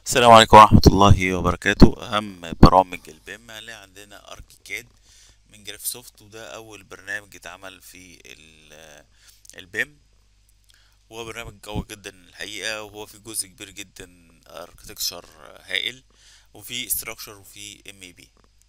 السلام عليكم ورحمة الله وبركاته. أهم برامج البيم هنلاقي عندنا أركيكاد من جرافسوفت، وده أول برنامج اتعمل في البيم. وهو برنامج قوي جدا الحقيقة، وهو في جزء كبير جدا اركتكشر هائل، وفي استراكشر وفي ام اي بي.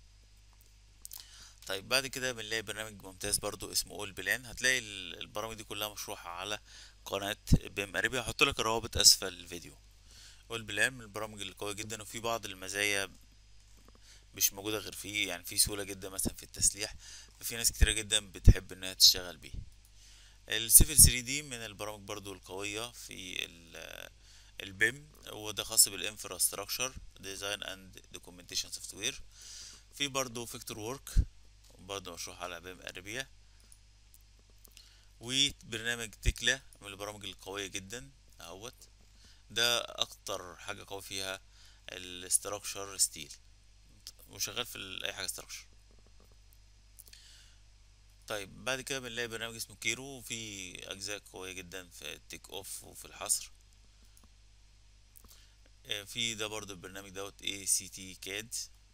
طيب بعد كده بنلاقي برنامج ممتاز برضو اسمه اول بلان. هتلاقي البرامج دي كلها مشروحة على قناة بيم اريبيا. هحط لك الروابط اسفل الفيديو. اول بلان من البرامج القوية جدا، وفي بعض المزايا مش موجودة غير فيه، يعني في سهولة جدا مثلا في التسليح، ففي ناس كتيرة جدا بتحب انها تشتغل بيه. السيفل 3 دي من البرامج برضو القوية في البيم، وده خاص بالانفراستراكشر ديزاين اند دوكيومنتيشن سوفت وير. في برضو فيكتور وورك، برضو مشروع على بيم اريبيا. وبرنامج تكلا من البرامج القوية جدا اهوت. ده اكتر حاجة قوي فيها الاستراكشر ستيل، وشغال في اي حاجة استراكشر. طيب بعد كده بنلاقي برنامج اسمه كيرو، وفي اجزاء قوية جدا في التيك اوف وفي الحصر. في ده برضو البرنامج دوت اي سي تي كاد.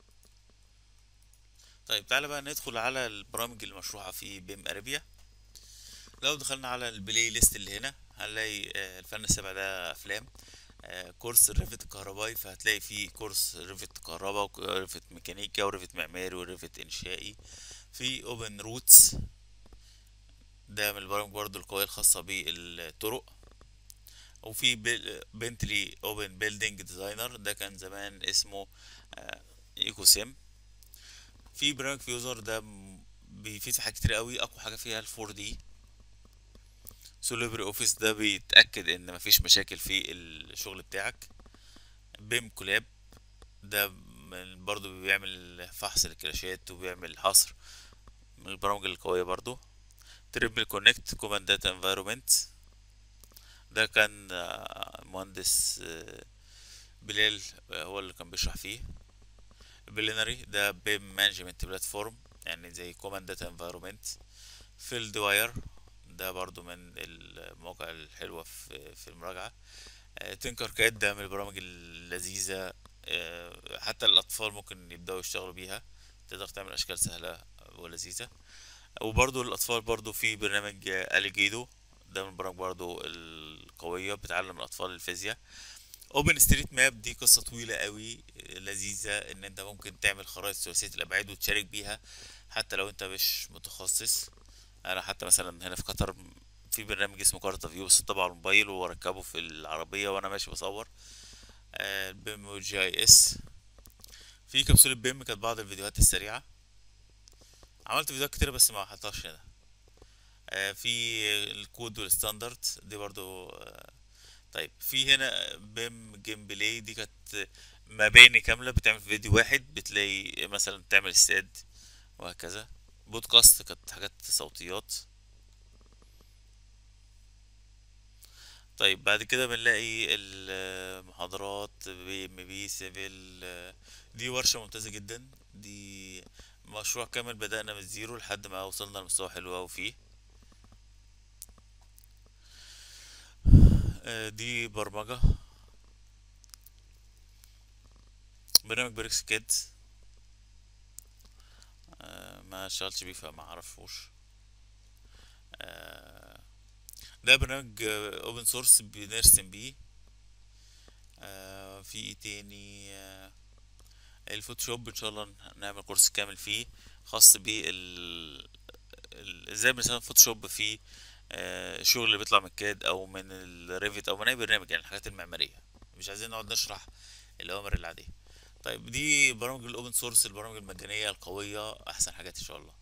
طيب تعالى بقى ندخل على البرامج المشروحة في بيم اريبيا. لو دخلنا على البلاي ليست اللي هنا هنلاقي الفن السابع ده افلام. كورس الريفت الكهربائي، فهتلاقي فيه كورس ريفت كهرباء وريفت ميكانيكا وريفت معماري وريفت انشائي. في اوبن روتس، ده من البرامج برضو القوية الخاصة بالطرق. وفي بنتلي اوبن بيلدينج ديزاينر، ده كان زمان اسمه ايكو سيم. في برنامج فيوزر، ده بيفيد في حاجات كتير قوي، اقوى حاجه فيها الفور دي. سوليبري اوفيس، ده بيتاكد ان مفيش مشاكل في الشغل بتاعك. بيم كولاب، ده برضو بيعمل فحص للكلاشات وبيعمل حصر، من البرامج القويه برضو. تريبل كونكت كوماند داتا انفايرومنت، ده كان مهندس بلال هو اللي كان بيشرح فيه. بلينري، ده بيم مانجمنت بلاتفورم، يعني زي كوماند داتا انفايرومنت. فيلد واير، ده برضو من المواقع الحلوة في المراجعة. تنكر كاد، ده من البرامج اللذيذة، حتى الأطفال ممكن يبدأوا يشتغلوا بيها، تقدر تعمل أشكال سهلة ولذيذة. وبرضو الأطفال برضو في برنامج أليجيدو، ده من البرامج برضو القوية بتعلم الأطفال الفيزياء. اوبن ستريت ماب، دي قصة طويلة قوي لذيذة، ان انت ممكن تعمل خرائط ثلاثية الابعاد وتشارك بيها حتى لو انت مش متخصص. انا حتى مثلا هنا في قطر في برنامج اسمه كارتا فيو، بس طبعا على الموبايل واركبه في العربية وانا ماشي بصور. بيم جي اي اس. في كبسولة بيم كانت بعض الفيديوهات السريعة، عملت فيديوهات كتير بس ما حطهاش هنا. في الكود والستاندرد دي برضو. طيب في هنا بيم جيم بلاي، دي كانت مباني كاملة بتعمل في فيديو واحد، بتلاقي مثلا تعمل استاد وهكذا. بودكاست كانت حاجات صوتيات. طيب بعد كده بنلاقي المحاضرات بي ام بي سيفل. دي ورشة ممتازة جدا، دي مشروع كامل بدأنا من الزيرو لحد ما وصلنا لمستوى حلو أوي فيه. دي برمجة، برنامج بريكس كيد. ما اشتغلتش بيه فما اعرفوش. آه، ده برنامج اوبن سورس بنرسم بيه. في ايه تاني؟ الفوتوشوب ان شاء الله نعمل كورس كامل فيه، خاص ازاي بنستخدم فوتوشوب في الشغل اللي بيطلع من الكاد او من الريفت او من اي برنامج، يعني الحاجات المعمارية. مش عايزين نقعد نشرح الاوامر العادية. طيب دي برامج الاوبن سورس، البرامج المجانية القوية، احسن حاجات ان شاء الله.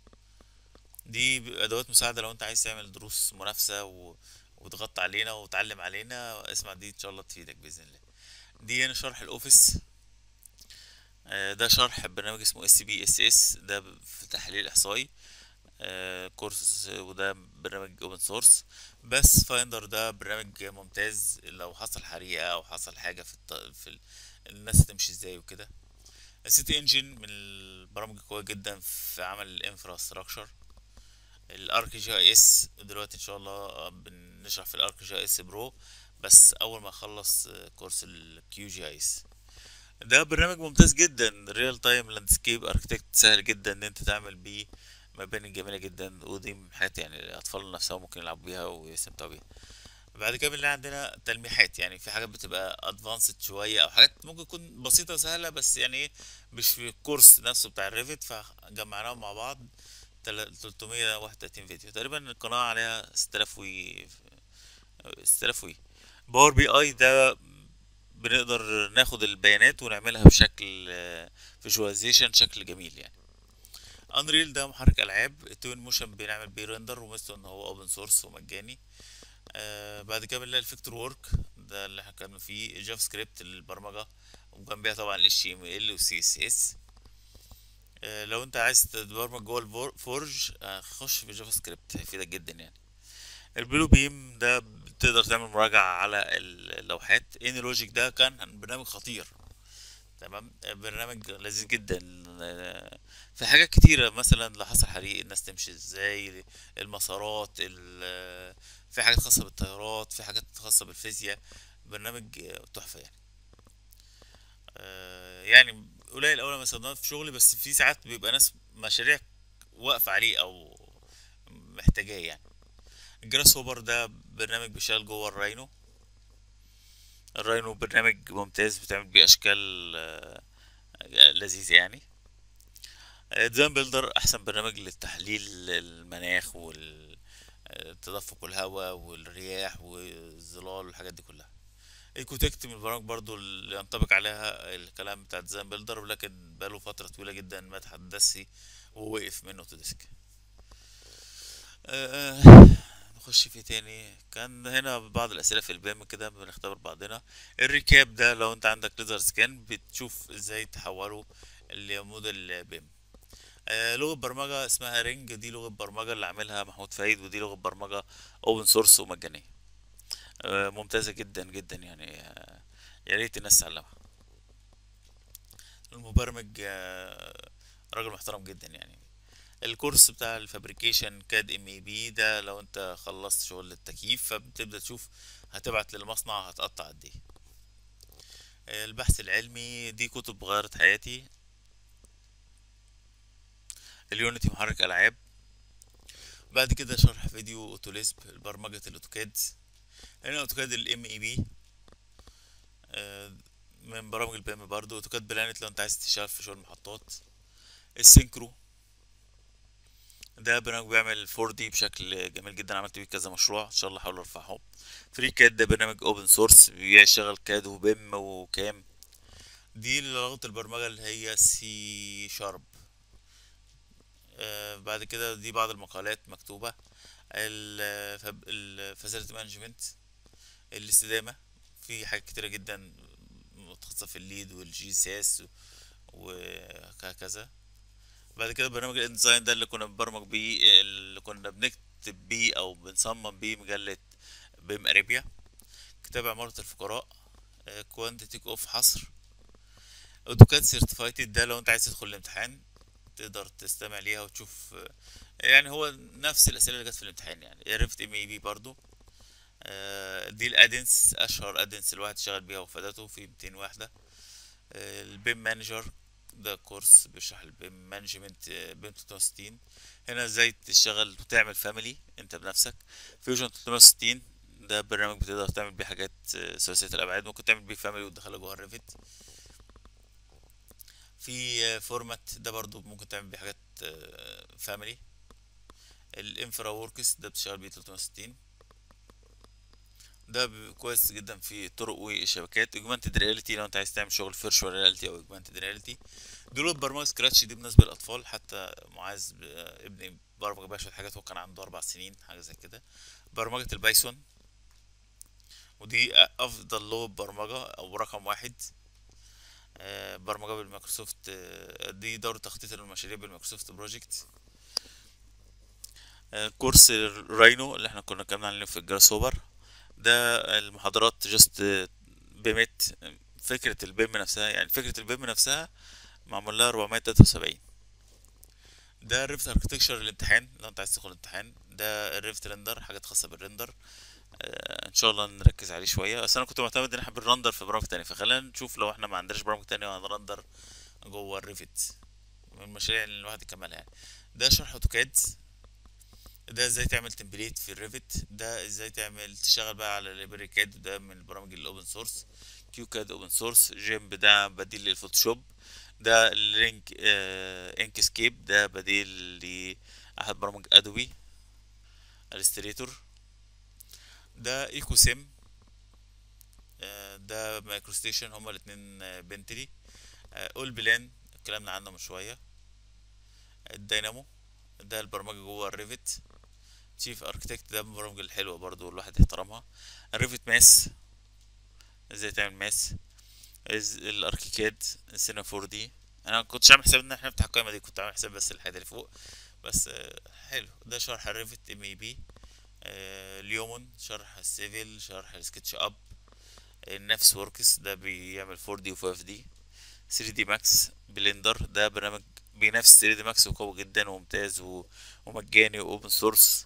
دي ادوات مساعدة لو انت عايز تعمل دروس منافسة وتغطي علينا وتعلم علينا، اسمع دي ان شاء الله تفيدك باذن الله. دي هنا شرح الاوفيس. ده شرح برنامج اسمه اس بي اس اس، ده في تحليل احصائي. كورس، وده برنامج اوبن سورس. بس فايندر ده برنامج ممتاز لو حصل حريقة او حصل حاجة الناس هتمشي ازاي وكده. السيتي انجن من البرامج القوية جدا في عمل الانفراستراكشر. الارك جي اس، دلوقتي ان شاء الله بنشرح في الارك جي اس برو، بس اول ما اخلص كورس الكيو جي ايس. ده برنامج ممتاز جدا، ريال تايم لاندسكيب اركتكت، سهل جدا ان انت تعمل بيه مباني جميلة جدا، ودي من حاجات يعني الاطفال نفسهم ممكن يلعبوا بيها ويستمتعوا بيها. بعد كده بنلاقي عندنا تلميحات، يعني في حاجات بتبقى ادفانسد شويه، او حاجات ممكن تكون بسيطه وسهله بس يعني ايه، مش في الكورس نفسه بتاع الريفت، فجمعناهم مع بعض. 331 فيديو تقريبا، القناه عليها 6000 وي. 6000 وي. باور بي اي ده بنقدر ناخد البيانات ونعملها بشكل فيجواليزيشن شكل جميل يعني. انريل ده محرك العاب، التوين موشن بنعمل بيه ريندر، وميزته ان هو اوبن سورس ومجاني. بعد كده بنلاقي الفيكتور وورك، ده اللي احنا اتكلمنا فيه، جافا سكريبت للبرمجة، وجنبيها طبعا ال HTML و CSS. لو انت عايز تتبرمج جوه الفورج، خش في جافا سكريبت هيفيدك جدا يعني. البلو بيم ده بتقدر تعمل مراجعة على اللوحات. ان لوجيك ده كان برنامج خطير، تمام، برنامج لذيذ جدا. في حاجات كتيرة، مثلا لو حصل حريق الناس تمشي ازاي، المسارات في حاجات خاصة بالطيارات، في حاجات خاصة بالفيزياء. برنامج تحفة يعني. يعني قليل أوي لما استخدمه في شغلي، بس في ساعات بيبقى ناس مشاريع واقفة عليه أو محتاجاه يعني. الجراس هوبر ده برنامج بيشتغل جوه الراينو. الراينو برنامج ممتاز، بتعمل بيه أشكال لذيذة يعني. ديزاين بيلدر احسن برنامج للتحليل المناخ والتدفق الهواء والرياح والظلال والحاجات دي كلها. ايكوتكت من البرامج برضو اللي ينطبق عليها الكلام بتاع ديزاين بيلدر، ولكن بقاله فترة طويلة جدا ما تحدثش ووقف من اوتوديسك. آه، نخش في تاني. كان هنا بعض الأسئلة في البيم كده بنختبر بعضنا. الريكاب ده لو انت عندك ليزر سكان بتشوف ازاي تحوله لموديل بيم. لغة برمجة اسمها رينج، دي لغة برمجة اللي عاملها محمود فايد، ودي لغة برمجة اوبن سورس ومجانية. ممتازة جدا جدا يعني. يا ريت الناس تتعلمها. المبرمج راجل محترم جدا يعني. الكورس بتاع الفابريكيشن كاد MEP ده لو انت خلصت شغل التكييف فبتبدأ تشوف هتبعت للمصنع هتقطع قد ايه. البحث العلمي دي كتب غيرت حياتي. اليونيتي محرك العاب. بعد كده شرح فيديو اوتوليسب برمجة الاوتوكاد. هنا اوتوكاد الMEP، آه، من برامج البيم برضو. اوتوكاد بلانت لو انت عايز تشتغل في شغل محطات. السينكرو ده برنامج بيعمل 4D بشكل جميل جدا، عملت بيه كذا مشروع ان شاء الله هحاول ارفعهم. فري كاد ده برنامج اوبن سورس بيشتغل كاد وبيم وكام. دي لغة البرمجة اللي هي سي شارب. بعد كده دي بعض المقالات مكتوبة. الفاسيلتي مانجمنت، الاستدامة، في حاجات كتيرة جدا متخصصة في الليد والجي سي اس وهكذا. بعد كده برنامج الانزاين ده اللي كنا بنبرمج بيه، اللي كنا بنكتب بيه او بنصمم بيه مجلة بيم اريبيا. كتاب عمارة الفقراء. كوانتيتي اوف حصر. اوتوكاد سيرتيفايتد ده لو انت عايز تدخل الامتحان تقدر تستمع ليها وتشوف، يعني هو نفس الاسئله اللي جت في الامتحان يعني. ريفت MEP برضو. دي الادنس، اشهر ادنس الواحد شغال بيها وفادته في 200 واحده. البيم مانجر ده كورس بيشرح البيم مانجمنت بيم 360. هنا ازاي تشتغل وتعمل فاميلي انت بنفسك. فيوجن 360 ده برنامج بتقدر تعمل بيه حاجات ثلاثية الابعاد، ممكن تعمل بيه فاميلي وتدخلها جوه الريفت. في فورمات ده برضو ممكن تعمل بيه حاجات فاميلي. الانفرا وركس ده بتشتغل بيه 360. ده كويس جدا في الطرق والشبكات. اوجمانتد رياليتي لو انت عايز تعمل شغل فيرتشوال رياليتي او اوجمانتد رياليتي. دول برمجة سكراتش دي بالنسبة للأطفال، حتى معاذ ابني برمج بقى شوية حاجات، هو كان عنده 4 سنين حاجة زي كده. برمجة البايثون، ودي أفضل لغة برمجة أو رقم واحد. برمجة بالمايكروسوفت، دي دورة تخطيط المشاريع بالمايكروسوفت بروجكت. كورس الراينو اللي احنا كنا اتكلمنا عليه في الجراس هوبر. ده المحاضرات جست بيمت فكرة البيم نفسها، يعني فكرة البيم نفسها معمول لها 473. ده الريفت اركتكشر الامتحان لو انت عايز تدخل الامتحان. ده الريفت ريندر، حاجات خاصة بالريندر. ان شاء الله نركز عليه شويه. بس انا كنت معتمد ان احنا بنرندر في برامج تانية، فخلينا نشوف لو احنا ما عندناش برامج تانية وهنرندر جوه الريفت، من المشاريع اللي الواحد يكملها يعني. ده شرح اوتوكاد. ده ازاي تعمل تمبليت في الريفت. ده ازاي تعمل تشتغل بقى على ليبراري كاد، ده من البرامج الاوبن سورس. كيو كاد اوبن سورس. جيمب ده بديل للفوتوشوب. ده لينك انكسكيب، ده بديل لاحد برامج ادوبي الستريتور. ده ايكو سيم. ده مايكرو ستيشن، هما الاتنين بنتلي. اول بلان اتكلمنا عنه من شويه. الدينامو ده البرمجه جوه الريفت. تشيف اركتكت ده من البرامج الحلوه برضو الواحد يحترمها. الريفت ماس، ازاي تعمل ماس. الاركيكاد. السينا 4 دي. انا ما كنتش عامل حساب ان احنا نفتح القائمه دي، كنت عامل حساب بس الحاجات اللي فوق بس. حلو. ده شرح الريفت ام اي بي. اليومون شرح السيفل، شرح السكتش اب. النفس وركس ده بيعمل 4 دي و 5 دي. 3 دي ماكس بلندر ده برنامج بينافس 3 دي ماكس وقوي جدا وممتاز ومجاني واوبن سورس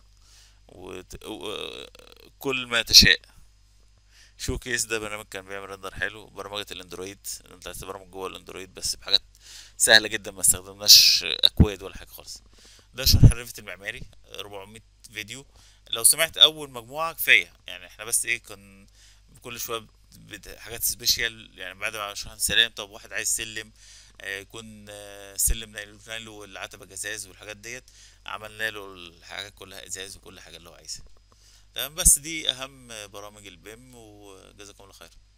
وكل ما تشاء. شو كيس ده برنامج كان بيعمل رندر حلو. برمجة الاندرويد، انت عايز تبرمج جوه الاندرويد بس بحاجات سهلة جدا، ما استخدمناش اكواد ولا حاجة خالص. ده شرح الريفت المعماري. 400 فيديو. لو سمعت اول مجموعة كفاية يعني، احنا بس ايه كان كل شوية حاجات سبيشال يعني. بعد ما شرحنا سلام، طب واحد عايز سلم يكون سلم نايل له والعتبة جزاز والحاجات ديت، عملنا له الحاجات كلها ازاز وكل حاجة اللي هو عايزها. تمام. بس دي اهم برامج البيم، وجزاكم الله خير.